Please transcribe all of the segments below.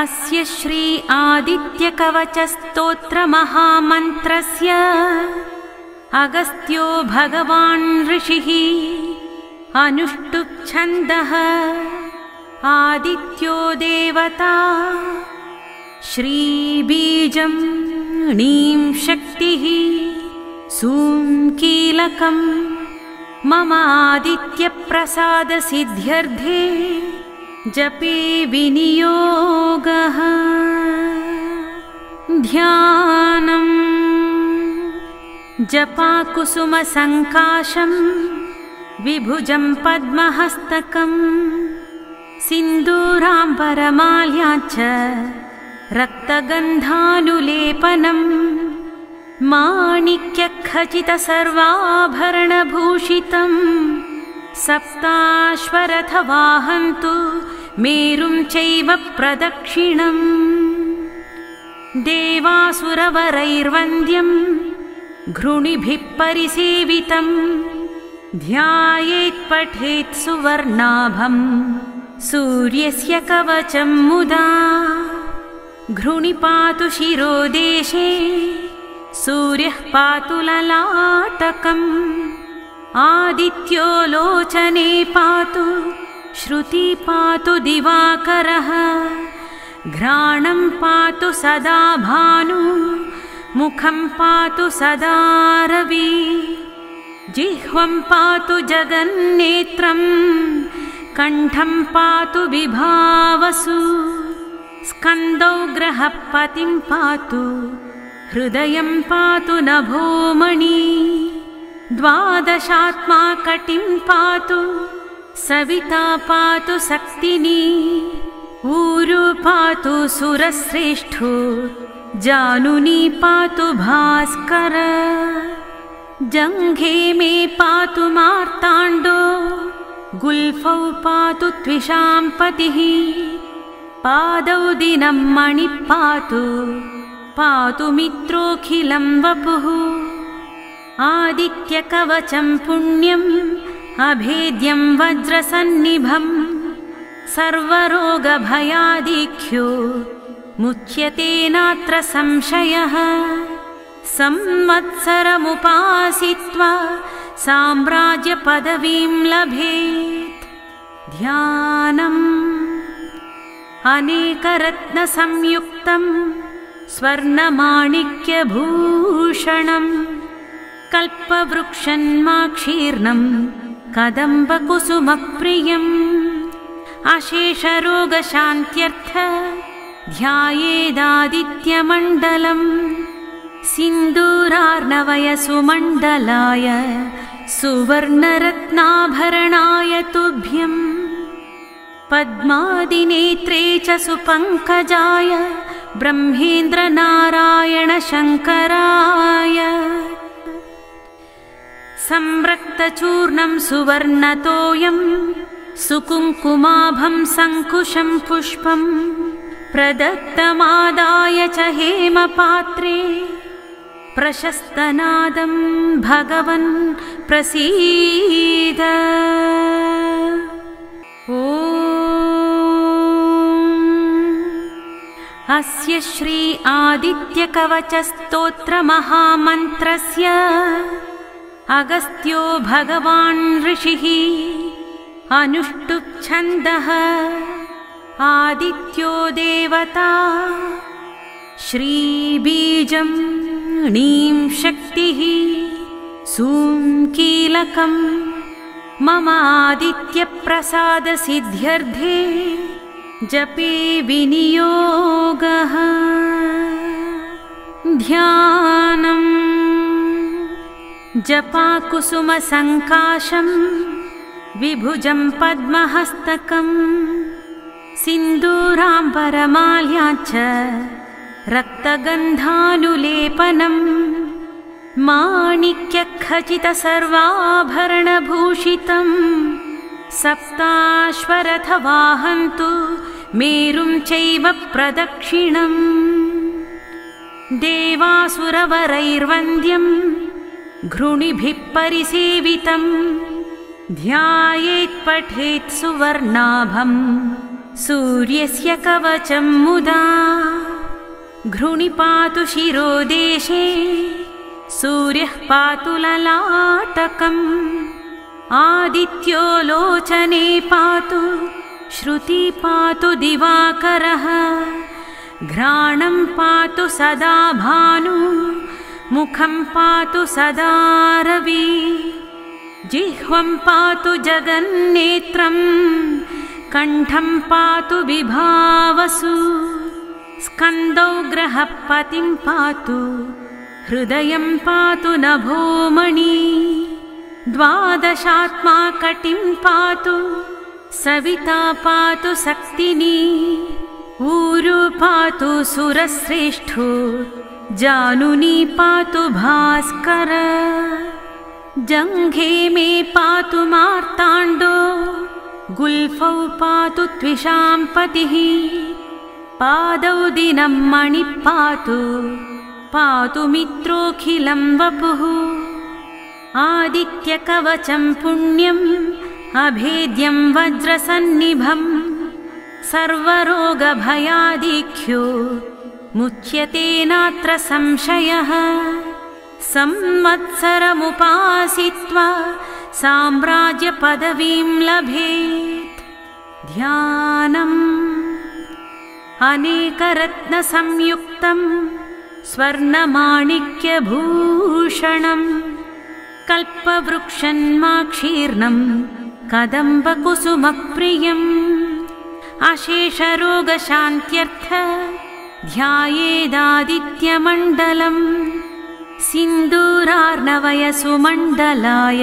अस्य श्री आदित्यकवचस्तोत्रमहामन्त्रस्य अगस्त्यो भगवान् ऋषिः अनुष्टुप् छन्दः आदित्यो देवता श्रीबीजं णीं शक्तिः सूं कीलकं मम आदित्यप्रसादसिद्ध्यर्थे जपे विनियोगः। ध्यानम् जपाकुसुमसङ्काशं विभुजं पद्महस्तकं सिन्दूराम्बरमाल्याच्च रक्तगन्धानुलेपनं माणिक्यखचितसर्वाभरणभूषितं सप्ताश्वरथवाहन्तु मेरुं चैव प्रदक्षिणम् देवासुरवरैर्वन्द्यं घृणिभिः परिसेवितं ध्यायेत् पठेत् सुवर्णाभं सूर्यस्य कवचं मुदा घृणि पातु शिरोदेशे सूर्यः पातु ललाटकम् आदित्यो लोचने पातु श्रुति पातु दिवाकरः घ्राणं पातु सदा भानु मुखं पातु सदा रवि जिह्वं पातु जगन्नेत्रं कण्ठं पातु विभावसु स्कन्दौ ग्रहपतिं पातु हृदयं पातु नभोमणि द्वादशात्मा कटिं पातु सविता पातु शक्तिनी ऊरु पातु सुरश्रेष्ठो जानुनी पातु भास्कर जङ्घे मे पातु मार्ताण्डो गुल्फौ पातु त्विषां पतिः पादौ दिनं मणिः पातु मित्रोऽखिलं वपुः आदित्यकवचं पुण्यम् अभेद्यं वज्रसन्निभं सर्वरोगभयादिख्यो मुच्यते नात्र संशयः संवत्सरमुपासित्वा साम्राज्यपदवीं लभेत्। ध्यानम् अनेकरत्नसंयुक्तं स्वर्णमाणिक्यभूषणं कल्पवृक्षन्माक्षीर्णं कदम्बकुसुमप्रियम् अशेषरोगशान्त्यर्थ ध्यायेदादित्यमण्डलम् सिन्दूरार्णवयसुमण्डलाय सुवर्णरत्नाभरणाय तुभ्यम् पद्मादिनेत्रे च सुपङ्कजाय ब्रह्मेन्द्रनारायण शङ्कराय संरक्तचूर्णं सुवर्णतोयं सुकुङ्कुमाभं सङ्कुशं पुष्पं प्रदत्तमादाय च हेमपात्रे प्रशस्तनादं भगवन् प्रसीद। ॐ अस्य श्री आदित्यकवचस्तोत्रमहामन्त्रस्य अगस्त्यो भगवान् ऋषिः अनुष्टुप् छन्दः आदित्यो देवता श्रीबीजं णीं शक्तिः सूं कीलकं मम आदित्यप्रसादसिद्ध्यर्थे जपे विनियोगः। ध्यानम् जपाकुसुमसङ्काशं विभुजं पद्महस्तकं सिन्दूराम्बरमाल्याच्च रक्तगन्धानुलेपनं माणिक्यखचितसर्वाभरणभूषितं सप्ताश्वरथवाहन्तु मेरुं चैव प्रदक्षिणम् देवासुरवरैर्वन्द्यं घृणिभिः परिसेवितं ध्यायेत् पठेत् सुवर्णाभं सूर्यस्य कवचं मुदा घृणि पातु शिरोदेशे सूर्यः पातु ललाटकम् आदित्यो लोचने पातु श्रुति पातु दिवाकरः घ्राणं पातु सदा भानु मुखं पातु सदा रवि जिह्वं पातु जगन्नेत्रं कण्ठं पातु विभावसु स्कन्दौ ग्रहपतिं पातु हृदयं पातु नभोमणि द्वादशात्मा कटिं पातु सविता पातु सक्तिनी ऊरु पातु सुरश्रेष्ठो जानुनी पातु भास्कर जङ्घे मे पातु मार्ताण्डो गुल्फौ पातु त्विषां पतिः पादौ दिनं मणिः पातु मित्रोऽखिलं वपुः आदित्यकवचं पुण्यम् अभेद्यं वज्रसन्निभं सर्वरोगभयादिख्यो मुच्यते नात्र संशयः संवत्सरमुपासित्वा साम्राज्यपदवीं लभेत् ध्यानम् अनेकरत्नसंयुक्तं स्वर्णमाणिक्यभूषणं कल्पवृक्षन्माक्षीर्णं कदम्बकुसुमप्रियम् अशेषरोगशान्त्यर्थ ध्यायेदादित्यमण्डलम् सिन्दूरार्णवयसुमण्डलाय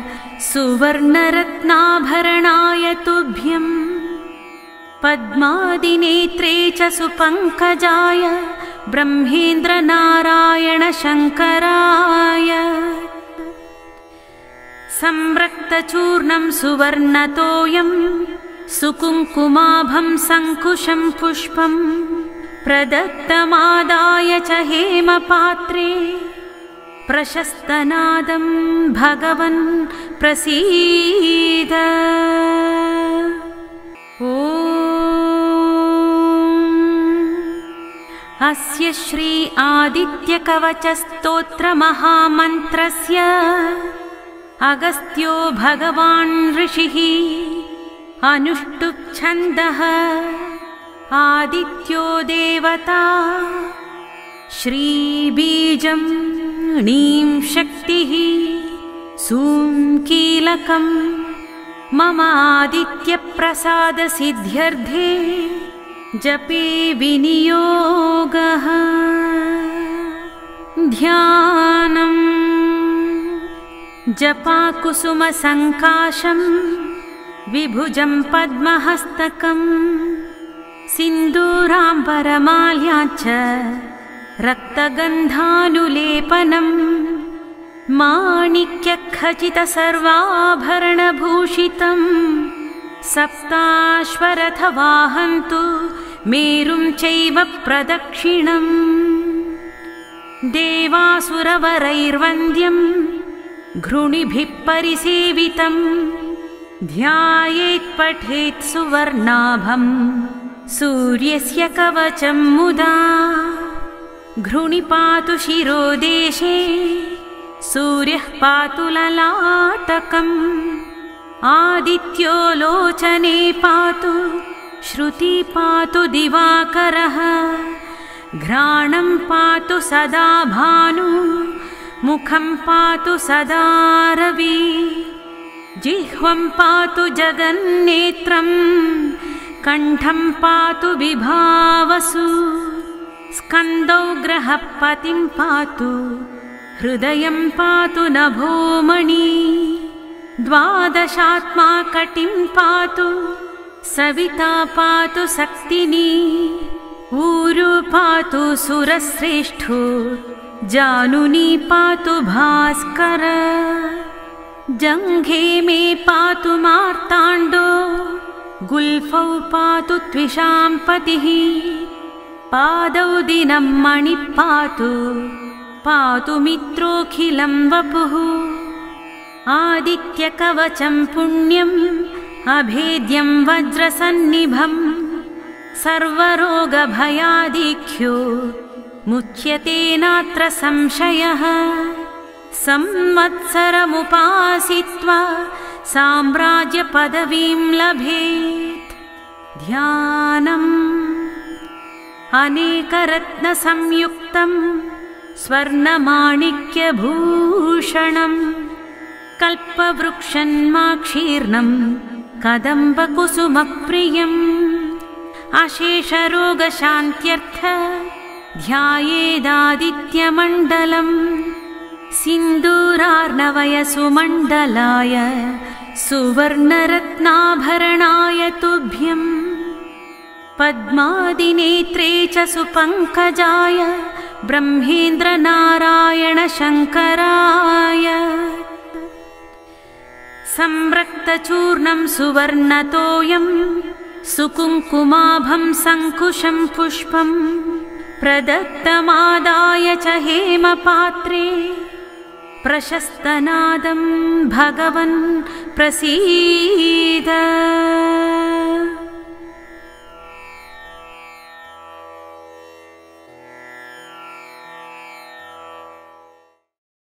सुवर्णरत्नाभरणाय तुभ्यम् पद्मादिनेत्रे च सुपङ्कजाय ब्रह्मेन्द्रनारायणशङ्कराय संरक्तचूर्णं सुवर्णतोयं सुकुङ्कुमाभं सङ्कुशं पुष्पं प्रदत्तमादाय च हेमपात्रे प्रशस्तनादं भगवन् प्रसीद ॐ अस्य श्री आदित्यकवचस्तोत्रमहामन्त्रस्य अगस्त्यो भगवान् ऋषिः अनुष्टुप् छन्दः आदित्यो देवता श्रीबीजं णीं शक्तिः सूं कीलकं मम आदित्यप्रसादसिद्ध्यर्थे जपे विनियोगः ध्यानम् जपाकुसुमसङ्काशं विभुजं पद्महस्तकं सिन्दूराम्बरमाल्याच्च रक्तगन्धानुलेपनं माणिक्यखचितसर्वाभरणभूषितं सप्ताश्वरथवाहन्तु मेरुं चैव प्रदक्षिणम् देवासुरवरैर्वन्द्यं घृणिभिः परिसेवितं ध्यायेत् पठेत् सुवर्णाभं सूर्यस्य कवचं मुदा घृणि पातु शिरोदेशे सूर्यः पातु ललाटकम् आदित्यो लोचने पातु श्रुति पातु दिवाकरः घ्राणं पातु सदा भानु मुखं पातु सदा रवि जिह्वं पातु जगन्नेत्रं कण्ठं पातु विभावसु स्कन्दौ ग्रहपतिं पातु हृदयं पातु नभोमणि द्वादशात्मा कटिं पातु सविता पातु सक्तिनी ऊरु पातु सुरश्रेष्ठो जानुनी पातु भास्कर जङ्घे मे पातु मार्ताण्डो गुल्फौ पातु त्विषां पतिः पादौ दिनं मणिः पातु मित्रोऽखिलं वपुः आदित्यकवचं पुण्यम् अभेद्यं वज्रसन्निभम् सर्वरोगभयादिख्यो मुच्यते नात्र संशयः। संवत्सरमुपासित्वा साम्राज्यपदवीं लभेत्। ध्यानम् अनेकरत्नसंयुक्तं स्वर्णमाणिक्यभूषणं कल्पवृक्षन्माक्षीर्णं कदम्बकुसुमप्रियम् अशेषरोगशान्त्यर्थ ध्यायेदादित्यमण्डलम् सिन्दूरार्णवयसुमण्डलाय सुवर्णरत्नाभरणाय तुभ्यम् पद्मादिनेत्रे च सुपङ्कजाय ब्रह्मेन्द्रनारायणशङ्कराय संरक्तचूर्णं सुवर्णतोयं सुकुङ्कुमाभं सङ्कुशं पुष्पं प्रदत्तमादाय च हेमपात्रे प्रशस्तनादं भगवन् प्रसीद।